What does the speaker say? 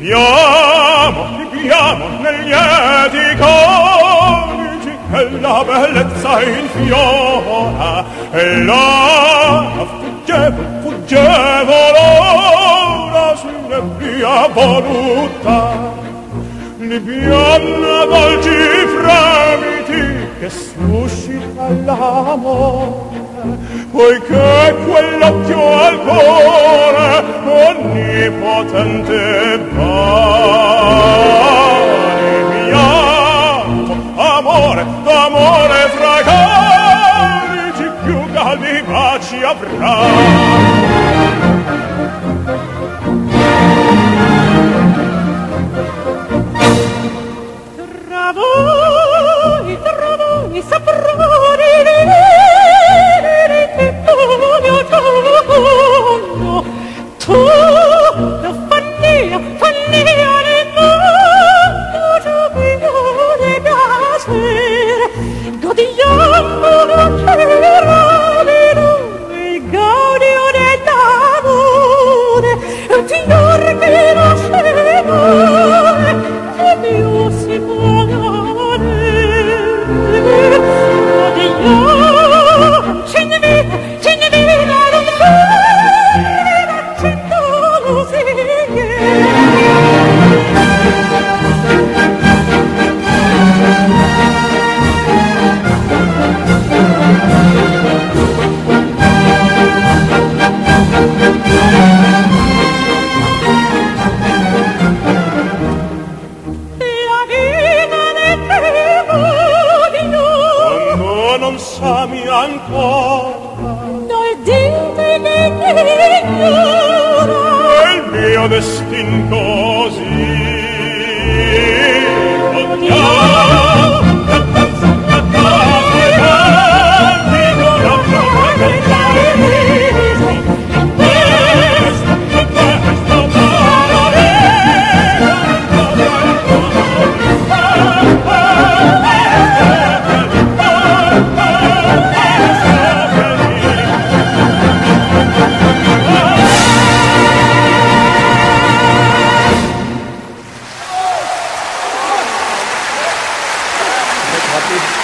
Viviamo negli lieti coniugi e la bellezza infiora e la fuggevole ora si nebbia voluta Libbiana dolci fremiti che suscita l'amore poiché quell'occhio al cuore onnipotente vale mio amore, d'amore fra coniugi più caldi baci avrà tra voi saprò tu, Fannia, Fannia nel mondo giubilo de piacere, godiamo l'occhiera di noi, il gaudio dell'amore, un fior che nasceva, che più si può amare. Godiamo, ce ne veda, non non sami ancora noi dite che ignora il mio destin così Happy